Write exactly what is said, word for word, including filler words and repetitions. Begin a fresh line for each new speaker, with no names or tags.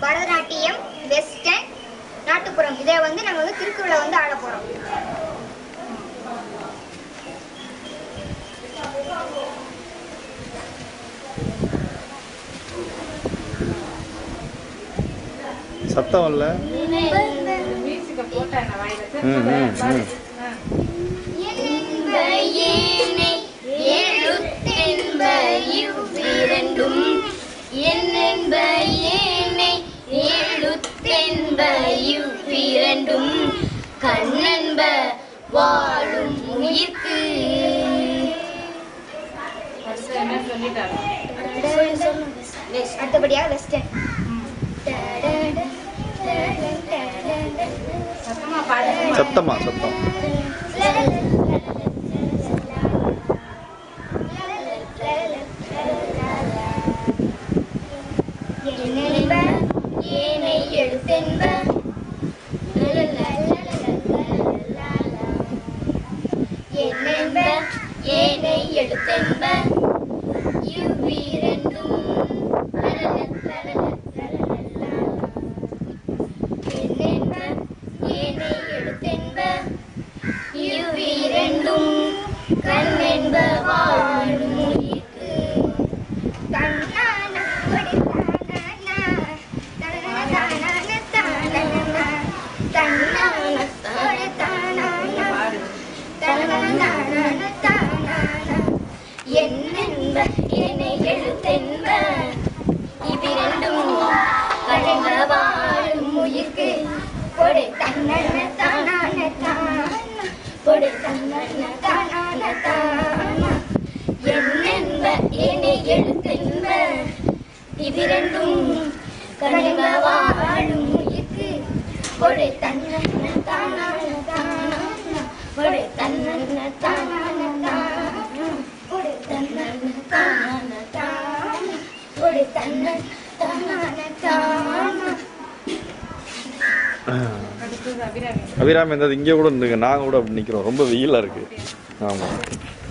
Bharatanatyam, western, நாட்டுப்புறம். இதை வந்து நம்ம வந்து திருக்குறளை வந்து ஆட போறோம்.
சத்தம் இல்ல.
கண்ணன்ப வாழும் உயிர்க்கு
அடுத்தபடியாக வெஸ்டர்ன்.
சத்தமா சத்தம்.
ஏனை எழுத்தென்ப என்னென்ப ஏனை எழுத்தென்ப இவ்விரண்டும் என்னென்ப ஏனை எழுத்தென்ப இவ்விரண்டும் கண்ணென்ப வாழும் உயிர்க்கு என்னென்ப ஏனை எழுத்தென்ப இவ்விரண்டும் கண்ணென்ப வாழும் உயிர்க்கு கொடை தன்னன தானான தான கொடை தன்னன தானான தான என்னென்ப ஏனை எழுத்தென்ப இவ்விரண்டும் கண்ணென்ப வாழும் உயிர்க்கு கொடை தன்னன தானான தான கொடை தன்னன தானான தான கொடை தன்னன தானான தான கொடை தன்னன தானான தான.
அபிராமி இருந்தது இங்கே கூட இருந்துங்க. நாங்கள் கூட அப்படி நிற்கிறோம். ரொம்ப வெயிலாக இருக்குது. ஆமாம்.